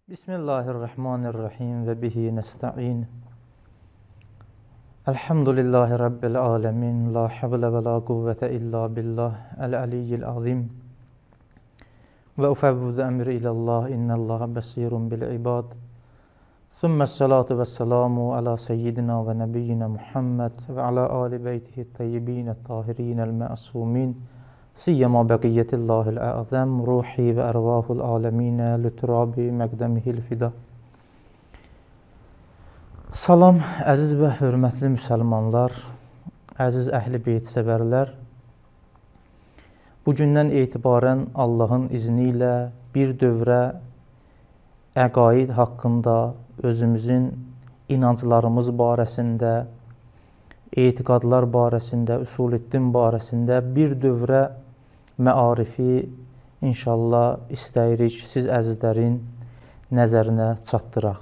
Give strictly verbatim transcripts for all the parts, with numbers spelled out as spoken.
Bismillahirrahmanirrahim ve bihi nesta'in. Elhamdülillahi Rabbil alemin. La havle ve la kuvvete illa billah. El-aliyyil azim. Ve ufevvudu emri ilallah. İnnallaha besirun bil ibad. Thumma salatu ve selamu ala seyyidina ve nebiyyina Muhammed ve ala ali beytihi tayyibin tahirin el-ma'sumin. Siyyama bekiyetillahil a'zam ruhi ve ervahul alemine lüturabi məqdəmihil fida. Salam, əziz və hörmətli müsəlmanlar, əziz əhl-i beyt sevərlər. Bugündən etibarən Allahın izni ilə bir dövrə əqaid haqqında, özümüzün inanclarımız barəsində, etiqadlar barəsində, usul-i-din barəsində bir dövrə məarifi inşallah istəyirik siz əzizlərin nəzərinə çatdıraq.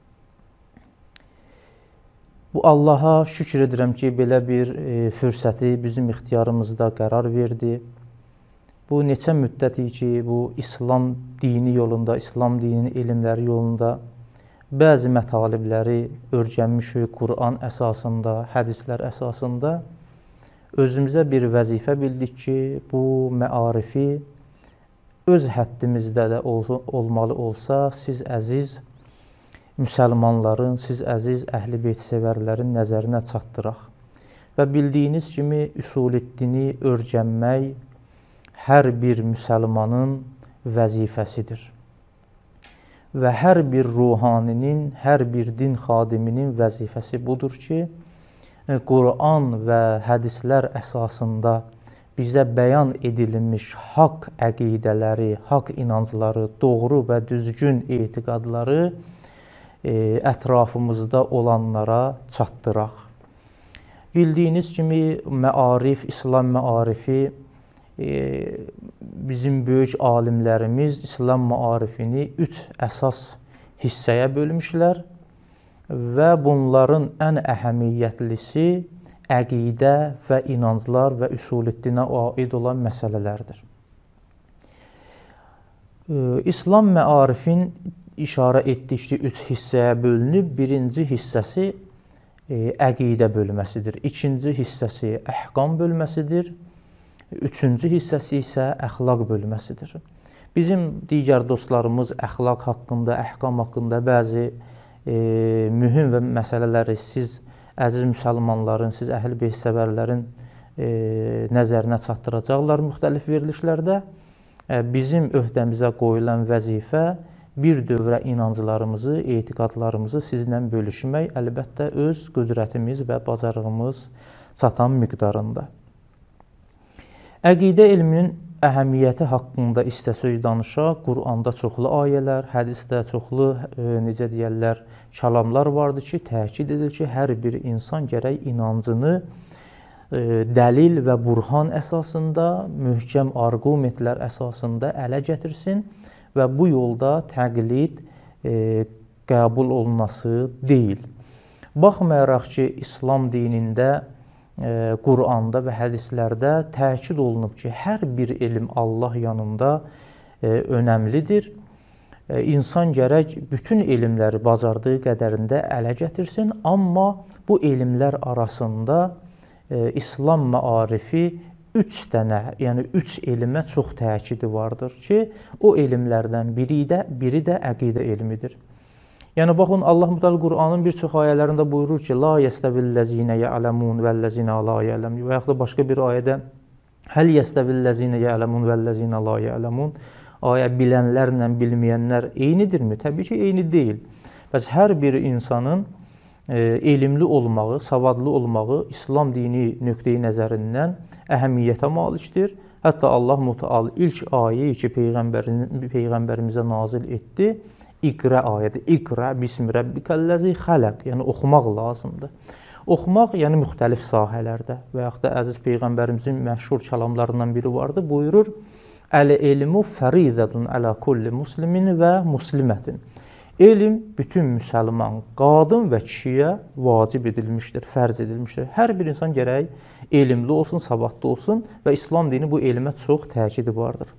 Bu Allaha şükür edirəm ki, belə bir e, fürsəti bizim ixtiyarımızda qərar verdi. Bu neçə müddəti ki, bu İslam dini yolunda, İslam dininin elmləri yolunda bəzi mətalibləri öyrənmişik Quran əsasında, hədislər əsasında. Özümüzə bir vəzifə bildik ki, bu məarifi öz həddimizdə də ol olmalı olsa, siz əziz müsəlmanların, siz əziz əhl-i beyt sevərlərin nəzərinə çatdıraq. Və bildiyiniz kimi, usul-i-dini öyrənmək hər bir müsəlmanın vəzifəsidir. Və hər bir ruhaninin, hər bir din xadiminin vəzifəsi budur ki, Quran və hədislər əsasında bizə bəyan edilmiş haqq əqidələri, haqq inancları, doğru və düzgün etiqadları e, ətrafımızda olanlara çatdıraq. Bildiyiniz kimi, məarif, İslam məarifi e, bizim böyük alimlərimiz İslam məarifini üç əsas hissəyə bölmüşlər. Və bunların ən əhəmiyyətlisi əqidə və inanclar və usul-i-dinə aid olan məsələlərdir. İslam məarifin işarə etdikləri üç hissəyə bölünüb. Birinci hissəsi əqidə bölməsidir. İkinci hissəsi əhkam bölməsidir. Üçüncü hissəsi isə əxlaq bölməsidir. Bizim digər dostlarımız əxlaq haqqında, əhkam haqqında bəzi E, mühüm və məsələləri siz əziz müsəlmanların, siz əhl-i beyt sevərlərin e, nəzərinə çatdıracaqlar müxtəlif verilişlərdə. E, bizim öhdəmizə qoyulan vəzifə bir dövrə inanclarımızı, etiqadlarımızı sizinlə bölüşmək, əlbəttə öz qüdrətimiz və bacarığımız çatan miqdarında. Əqidə elminin əhəmiyyəti haqqında istəsək danışaq, Quranda çoxlu ayələr, hədisdə çoxlu, e, necə deyərlər, kəlamlar vardır ki, təkid edir ki, hər bir insan gərək inancını e, dəlil və burhan əsasında, möhkəm arqumentlər əsasında ələ gətirsin və bu yolda təqlid e, qəbul olunması deyil. Baxmayaraq ki, İslam dinində Quranda və hədislərdə təkid olunub ki, hər bir elm Allah yanında e, önəmlidir. E, insan gərək bütün elmləri bacardığı qədərində ələ gətirsin, amma bu elmlər arasında e, İslam məarifi üç dənə, yəni üç elmə çox təkidi vardır ki, o elmlərdən biri də, biri də əqidə elmidir. Yəni, baxın, Allah Mütəl Qur'anın bir çox ayələrində buyurur ki, La yəstəvillezine ya'lemun vəllezine la ya'lemun və yaxud da başqa bir ayədə Həl yəstəvillezine ya'lemun vəllezine la ya'lemun ayə bilənlərlə bilməyənlər eynidirmi? Təbii ki, eyni deyil. Bəs hər bir insanın e, elmli olmağı, savadlı olmağı İslam dini nöqteyi nəzərindən əhəmiyyətə malikdir. Hətta Allah Mütəal ilk ayeyi ki, Peyğəmbərimizə nazil etdi, İqra ayədir. İqra bismi rabbikəl-ləzi xələq. Yəni, oxumaq lazımdır. Oxumaq, yəni müxtəlif sahələrdə və yaxud da əziz Peyğəmbərimizin məşhur kəlamlarından biri vardır. Buyurur, Əl-elmu fərizətun ələ kulli muslimin və muslimətin. Elm bütün müsəlman, qadın və kişiyə vacib edilmişdir, fərz edilmişdir. Hər bir insan gərək elmli olsun, savadlı olsun və İslam dini bu elmə çox təkidi vardır.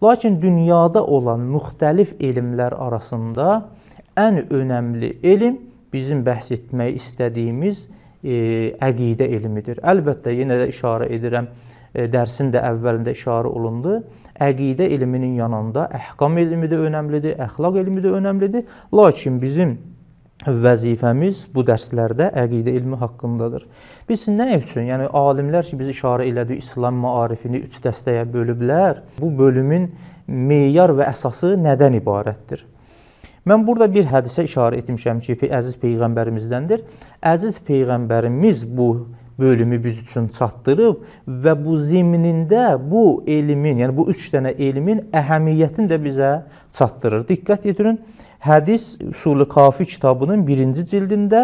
Lakin dünyada olan müxtəlif elmlər arasında ən önəmli elm bizim bəhs etmək istədiyimiz e, əqidə elmidir. Əlbəttə, yenə də işarə edirəm, e, dərsin də əvvəlində işarə olundu. Əqidə elminin yanında əhkam elmi də önəmlidir, əxlaq elmi də önəmlidir. Lakin bizim vəzifəmiz bu dərslərdə əqidə elmi haqqındadır. Biz nə üçün, yəni alimlər ki, biz işarə elədik, İslam maarifini üç dəstəyə bölüblər. Bu bölümün meyar və əsası nədən ibarətdir? Mən burada bir hədisə işarə etmişəm ki, əziz Peyğəmbərimizdəndir. Əziz Peyğəmbərimiz bu bölümü biz üçün çatdırıb və bu zimnində bu elmin, yəni bu üç dənə elmin əhəmiyyətini də bizə çatdırır. Diqqət edirin, hədis Usul-i Kafi kitabının birinci cildində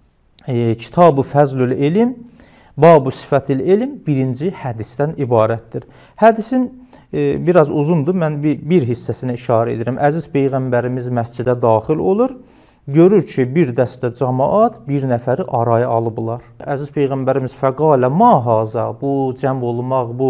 e, Kitab-ı Fəzlül İlm, Bab-ı Sifətil İlm birinci hədisdən ibarətdir. Hədisin e, biraz uzundur, mən bir, bir hissəsinə işarə edirəm. Əziz Peyğəmbərimiz məscidə daxil olur. Görür ki, bir dəstə cəmaat bir nəfəri araya alıblar. Əziz Peyğəmbərimiz fəqalə ma haza, bu cəm olmaq, bu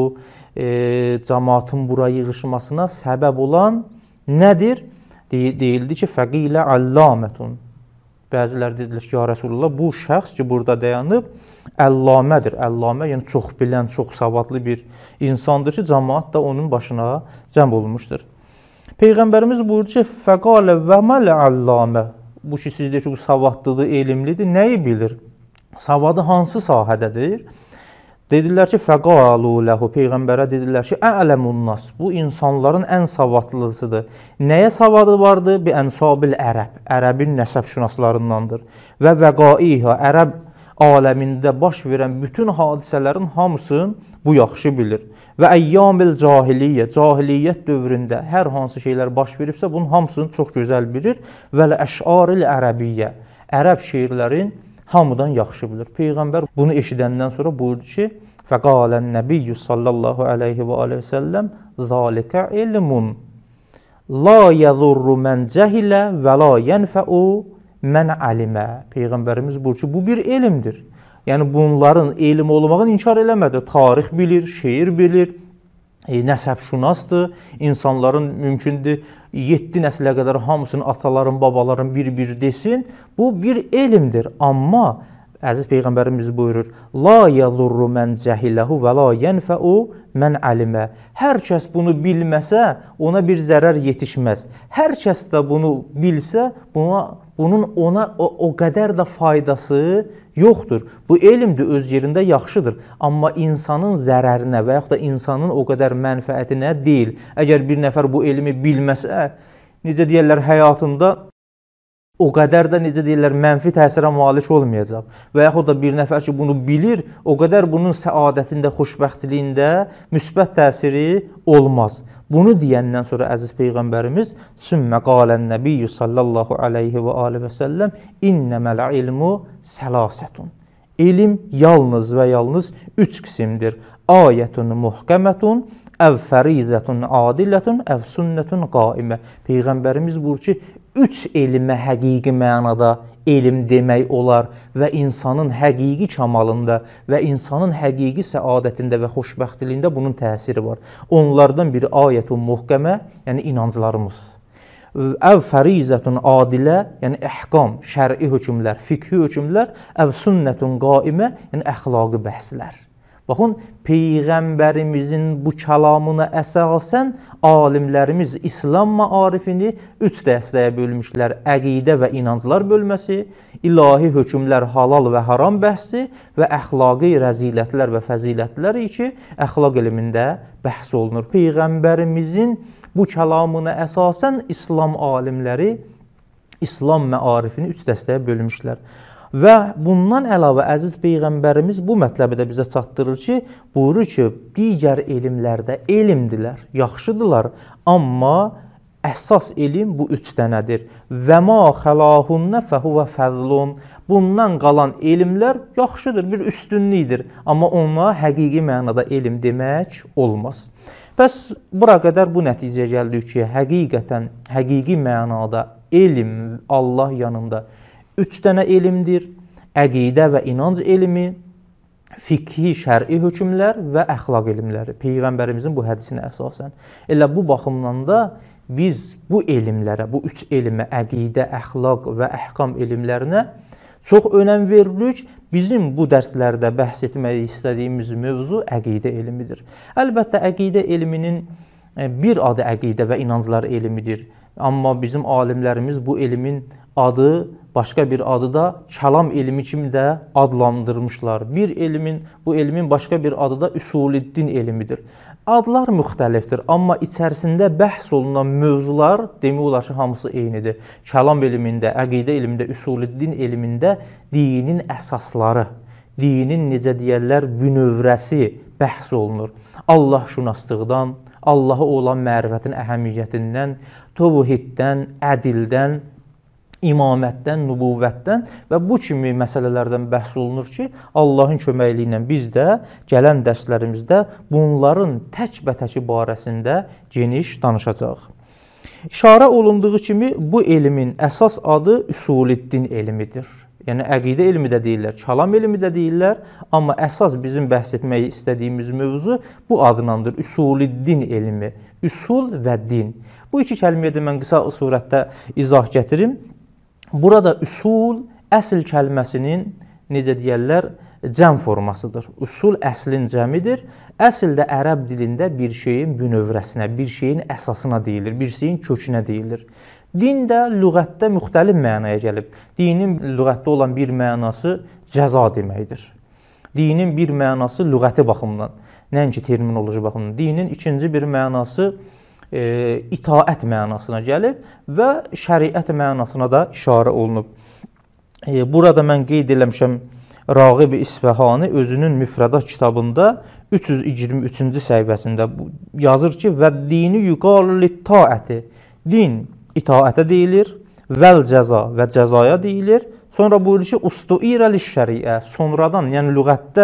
e, cəmaatın bura yığışmasına səbəb olan nədir? De deyildi ki, fəqilə allamətun. Bəzilər dedilir ki, ya Rasulullah, bu şəxs ki, burada dayanıb, əllamədir. Əllamə, yəni çox bilən, çox savadlı bir insandır ki, cəmaat da onun başına cəm olmuşdur. Peyğəmbərimiz buyurdu ki, fəqalə və mələ allamə. Bu ki, siz deyir ki, bu savadlıdır, elmlidir. Nəyi bilir? Savadı hansı sahədədir? Dedilər ki, fəqalu ləhu. Peyğəmbərə dedilər ki, ələmun nas. Bu insanların ən savadlısıdır. Nəyə savadı vardır? Bi ənsabil ərəb. Ərəbin nəsəbşünaslarındandır. Və vəqaiha. Ərəb aləmində baş verən bütün hadisələrin hamısını bu yaxşı bilir. Və əyyamil cahiliyyə, cahiliyyət dövründə hər hansı şeylər baş veribsə, bunun hamısını çox gözəl bilir. Və əş'aril ərəbiyyə, ərəb şeirlərin hamıdan yaxşı bilir. Peyğəmbər bunu eşidəndən sonra buyurdu ki, fəqalən nəbiyyü sallallahu aleyhi və aleyhi və səlləm, zəlikə ilmun, la yəzurru mən cəhilə və la yənfəu mən alimə. Peyğəmbərimiz buyurdu ki, bu bir elmdir. Yəni bunların elm olmağını inkar eləmədi. Tarix bilir, şeir bilir, e, nəsəbşünasdır. İnsanların mümkündür yeddi nəslə qədər hamısının ataların, babaların bir-bir desin. Bu bir elmdir. Amma əziz Peyğəmbərimiz buyurur, la yəzurru mən cəhiləhu və la yənfəu mən alimə. Hər kəs bunu bilməsə, ona bir zərər yetişməz. Hər kəs də bunu bilsə, buna, bunun ona o, o qədər də faydası yoxdur. Bu elm də öz yerində yaxşıdır. Amma insanın zərərinə və yaxud da insanın o qədər mənfəətinə deyil. Əgər bir nəfər bu elmi bilməsə, necə deyərlər, həyatında o qədər də, necə deyirlər, mənfi təsirə malik olmayacaq. Və yaxud da bir nəfər ki, bunu bilir, o qədər bunun səadətində, xoşbəxtliyində müsbət təsiri olmaz. Bunu deyəndən sonra əziz Peyğəmbərimiz sümmə qalən nəbiyyü sallallahu aleyhi və aleyhi və səlləm innəməl ilmu səlasətun. Elm yalnız və yalnız üç qismdir. Ayətun muhkəmətun, əv fərizətun adilətun, əv sünnətun qaimə. Peyğəmbərimiz buyurur ki, üç elmə həqiqi mənada elm demək olar və insanın həqiqi kamalında və insanın həqiqi səadətində və xoşbəxtliyində bunun təsiri var. Onlardan biri ayətun muhkəmə, yəni inanclarımız. Əv fərizətun adilə, yəni əhkam, şər'i hökmlər, fiqhi hökmlər, əv sünnətun qaimə, yəni əxlaqi bəhslər. Baxın, Peyğəmbərimizin bu kəlamına əsasən alimlərimiz İslam maarifini üç dəstəyə bölmüşlər. Əqidə və inanclar bölməsi, ilahi hökmlər, halal və haram bəhsi və əxlaqi rəzilətlər və fəzilətlər ki, əxlaq elmində bəhs olunur. Peyğəmbərimizin bu kəlamına əsasən İslam alimləri İslam maarifini üç dəstəyə bölmüşlər. Və bundan əlavə əziz Peyğəmbərimiz bu mətləbi də bizə çatdırır ki, buyurur ki, digər elmlərdə elmdilər, yaxşıdırlar, amma əsas elm bu üç dənədir. Və ma xəlahunnə fəhuvə fəzlun. Bundan qalan elmlər yaxşıdır, bir üstünlükdir, amma ona həqiqi mənada elm demək olmaz. Bəs bura qədər bu nəticəyə gəldik ki, həqiqətən, həqiqi mənada elm Allah yanında üç dənə elmdir. Əqidə və inanc elmi, fiqhi, şər'i hökmlər və əxlaq elmləri. Peyğəmbərimizin bu hədisinə əsasən. Elə bu baxımdan da biz bu elmlərə, bu üç elmə, əqidə, əxlaq və əhkam elmlərinə çox önəm veririk. Bizim bu dərslərdə bəhs etmək istədiyimiz mövzu əqidə elmidir. Əlbəttə, əqidə elminin bir adı əqidə və inanclar elmidir. Amma bizim alimlərimiz bu elmin adı, başqa bir adı da kəlam elmi kimi də adlandırmışlar. Bir elmin, bu elmin başqa bir adı da üsuliddin elmidir. Adlar müxtəlifdir, amma içərisində bəhs olunan mövzular demək olar ki, hamısı eynidir. Kəlam elmində, əqidə elmində, üsuliddin elmində dinin əsasları, dinin necə deyərlər, bünövrəsi bəhs olunur. Allah şünaslıqdan, Allaha olan mərifətin əhəmiyyətindən, tövhiddən, ədildən, imamətdən, nübuvvətdən və bu kimi məsələlərdən bəhs olunur ki, Allahın köməkliyi ilə biz də gələn dərslərimizdə bunların tək-bətəki barəsində geniş danışacağıq. İşarə olunduğu kimi bu elmin əsas adı üsuliddin elmidir. Yəni əqidə elmi də deyirlər, kəlam elmi də deyirlər, amma əsas bizim bəhs etmək istədiyimiz mövzu bu adlandır, üsuliddin elmi, üsul və din. Bu iki kəlməyə də mən qısa surətdə izah gətirim. Burada üsul əsl kəlməsinin necə deyərlər, cəm formasıdır. Üsul əslin cəmidir. Əsldə ərəb dilində bir şeyin bünövrəsinə, bir şeyin əsasına deyilir, bir şeyin kökünə deyilir. Din də lüğətdə müxtəlif mənaya gəlib. Dinin lüğətdə olan bir mənası cəza deməkdir. Dinin bir mənası lüğəti baxımından, nəinki terminoloji baxımından. Dinin ikinci bir mənası e, itaət mənasına gəlib və şəriət mənasına da işarə olunub. E, burada mən qeyd eləmişəm, Rağib-i İsfəhani özünün müfrədat kitabında üç yüz iyirmi üçüncü səhifəsində yazır ki, və dini yuqalu lit-taəti. Din itaətə deyilir, vəl cəza və cəzaya deyilir. Sonra buyurur ki, ustuirə liş-şəriə. Sonradan, yəni lüğətdə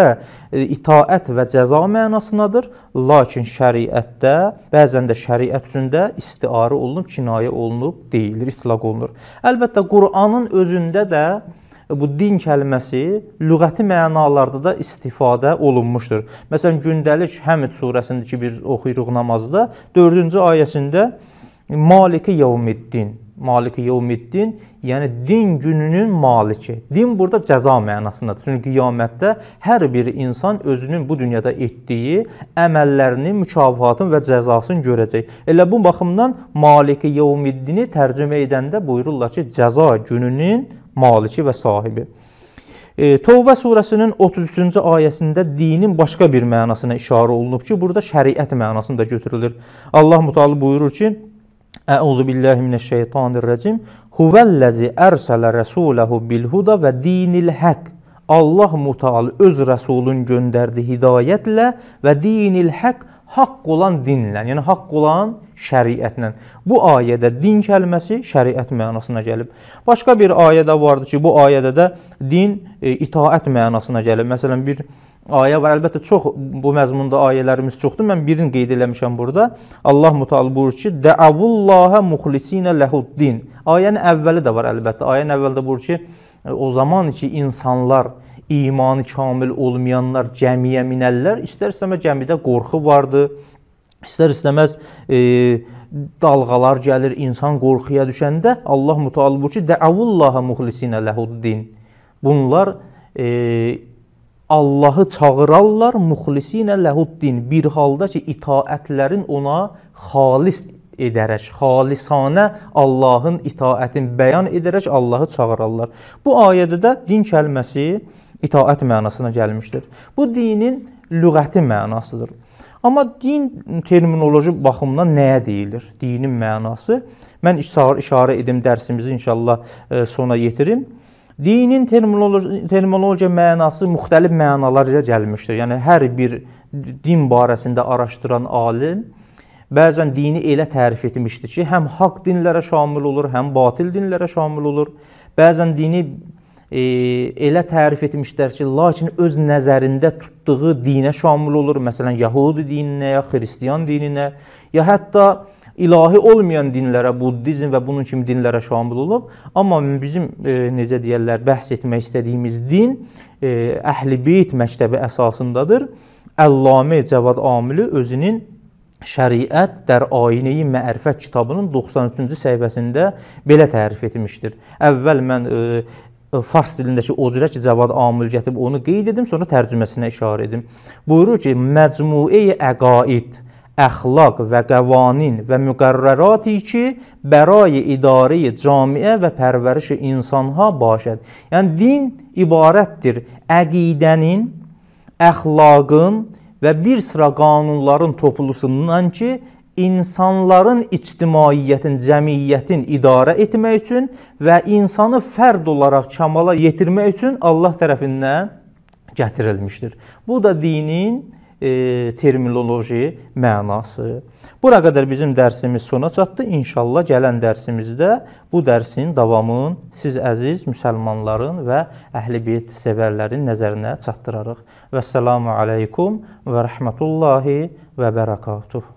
itaət və cəza mənasındadır. Lakin şəriətdə, bəzən də şəriət üçündə istiarə olunub, kinayə olunub, deyilir, itlaq olunur. Əlbəttə, Qur'anın özündə də bu din kəlməsi lüğəti mənalarda da istifadə olunmuşdur. Məsələn, gündəlik Həmid surəsində ki, biz oxuyuruq namazda, dördüncü ayəsində Maliki yevmiddin, Maliki yevmiddin, yəni din gününün maliki. Din burada cəza mənasındadır. Çünki qiyamətdə hər bir insan özünün bu dünyada etdiyi əməllərinin, mükafatını və cəzasını görəcək. Elə bu baxımdan Maliki yevmiddini tərcümə edəndə buyururlar ki, cəza gününün maliki və sahibi. E, Tövbə surəsinin otuz üçüncü ayəsində dinin başqa bir mənasına işarə olunub ki, burada şəriət mənasında götürülür. Allah Müteala buyurur ki, Əuzu billahi mineşşeytanirracim. Huvəllazi ərsələ rəsuləhu bilhuda və dinil haqq. Allah Müteala öz rəsulun göndərdi hidayətlə və dinil haqq, haqq olan dinlə, yəni haqq olan şəriətlə. Bu ayədə din kəlməsi şəriət mənasına gəlib. Başqa bir ayədə vardır ki, bu ayədə də din e, itaət mənasına gəlib. Məsələn, bir ayə var, əlbəttə çox bu məzmunda ayələrimiz çoxdur. Mən birini qeyd eləmişəm burada. Allah Müteala buyurur ki, Də'avullaha muxlisinə lehuddin. Ayənin əvvəli də var əlbəttə. Ayənin əvvəldə buyurur ki, o zaman ki insanlar, imanı kamil olmayanlar cəmiyə minərlər, istər-istəməz cəmidə qorxu vardı, istər-istəməz e, dalğalar gəlir, insan qorxuya düşəndə Allah Müteala buyurur ki, Də'avullaha muxlisinə lehuddin. Bunlar e, Allahı çağırarlar, muxlisinə lehuddin, bir halda ki, itaətlərin ona xalis edərək, xalisanə Allahın itaətini bəyan edərək Allahı çağırarlar. Bu ayədə də din kəlməsi itaət mənasına gəlmişdir. Bu dinin lüğəti mənasıdır. Amma din terminoloji baxımdan nəyə deyilir? Dinin mənası. Mən işarə edim dərsimizi inşallah sona yetirim. Dinin terminoloji, terminologiya mənası müxtəlif mənalarla gəlmişdir. Yəni, hər bir din barəsində araşdıran alim bəzən dini elə tərif etmişdir ki, həm haqq dinlərə şamil olur, həm batil dinlərə şamil olur. Bəzən dini e, elə tərif etmişlər ki, lakin öz nəzərində tutduğu dinə şamil olur. Məsələn, Yahudi dininə, ya Xristiyan dininə, ya hətta İlahi olmayan dinlərə, buddizm və bunun kimi dinlərə şamil olub. Amma bizim e, necə deyirlər, bəhs etmək istədiyimiz din e, Əhl-i Beyt məktəbi əsasındadır. Əllamə Cəvad Amili özünün Şəriət Dər Ayine-i Mərifət kitabının doxsan üçüncü səhifəsində belə tərif etmişdir. Əvvəl mən e, fars dilindəki o cürə ki, Cəvad Amil gətirib onu qeyd edim, sonra tərcüməsinə işarə edim. Buyurur ki, məcmui əqaid, əxlaq və qəvanin və müqərrərati ki, bəray idarə-i camiə və pərvəriş insanha başəd. Yəni, din ibarətdir əqidənin, əxlaqın və bir sıra qanunların toplusundan ki, insanların ictimaiyyətin, cəmiyyətin idarə etmək üçün və insanı fərd olaraq kamala yetirmək üçün Allah tərəfindən gətirilmişdir. Bu da dinin e, terminoloji mənası. Bura qədər bizim dərsimiz sona çatdı. İnşallah gələn dərsimizdə bu dərsin davamını siz əziz müsəlmanların və Əhl-i Beyt sevərlərin nəzərinə çatdırarıq. Vəssalamu aleykum və rəhmətullahi və bərəkatuhu.